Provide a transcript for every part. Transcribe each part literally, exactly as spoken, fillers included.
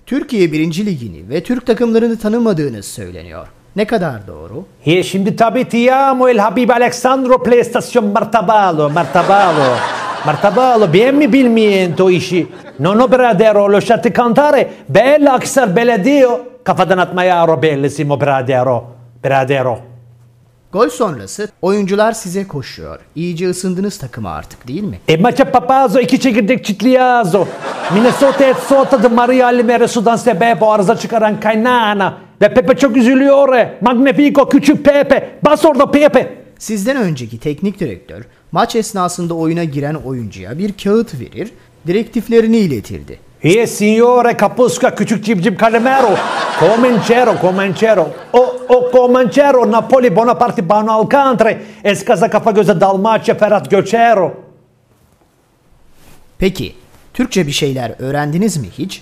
Türkiye birinci Ligi'ni ve Türk takımlarını tanımadığınız söyleniyor. Ne kadar doğru? E şimdi tabii ti amo il Habib Alexandro PlayStation Martabalo, Martabalo, Martabalo, bien mi bilmiento işi. Non ho Bradero, lasciate cantare, bella Aksar Belediyo. Kafadan atmaya aro bellissimo Bradero, Bradero. Gol sonrası oyuncular size koşuyor. İyice ısındınız takıma artık değil mi? E maça papazo, iki çekirdek çitliyazo. Minnesota et sotadı Maria Alimere sudan sebep o arıza çıkaran kaynana. Ve Pepe çok üzülüyor. Magnifico küçük Pepe. Bas orada Pepe. Sizden önceki teknik direktör maç esnasında oyuna giren oyuncuya bir kağıt verir, direktiflerini iletirdi. E signore Kapusca küçük cimcim Calimero. Comancero, Comancero. O, o Comancero, Napoli, Bonaparte, Banu Alcantara. Eskaza kafa göze Dalmaçya, Ferhat Göçero. Peki, Türkçe bir şeyler öğrendiniz mi hiç?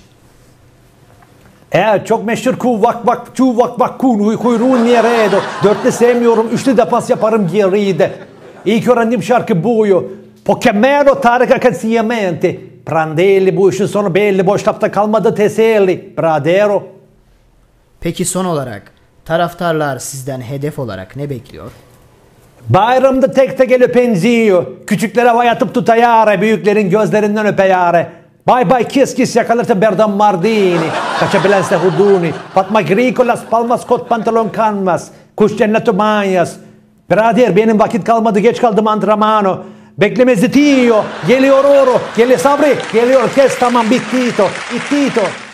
Evet, çok meşhur ku vak vak çu vak vak kun kuyruğun yeredo. Dörtte sevmiyorum, üçlü defans yaparım geride. İlk öğrendiğim şarkı buyu. Pokemero Tarık Akasiyamente. Prandelli bu işin sonu belli, boşlukta kalmadı teselli. Bradero. Peki son olarak taraftarlar sizden hedef olarak ne bekliyor? Bayramda tek tek el öpenziyor. Küçüklere havaya atıp tutayare, büyüklerin gözlerinden öpeyare. Bay bay kiss kiss yakalarsa Berdan Mardini. Kaçabilense Huduni. Fatma Grico, Las Palmas, kot pantolon canvas. Kuş cennetu manyas. Birader benim vakit kalmadı, geç kaldım antrenmano. Bekleme zitiyo. Geliyor oro. Geliyor sabri. Geliyor kes tamam bittito. Bittito.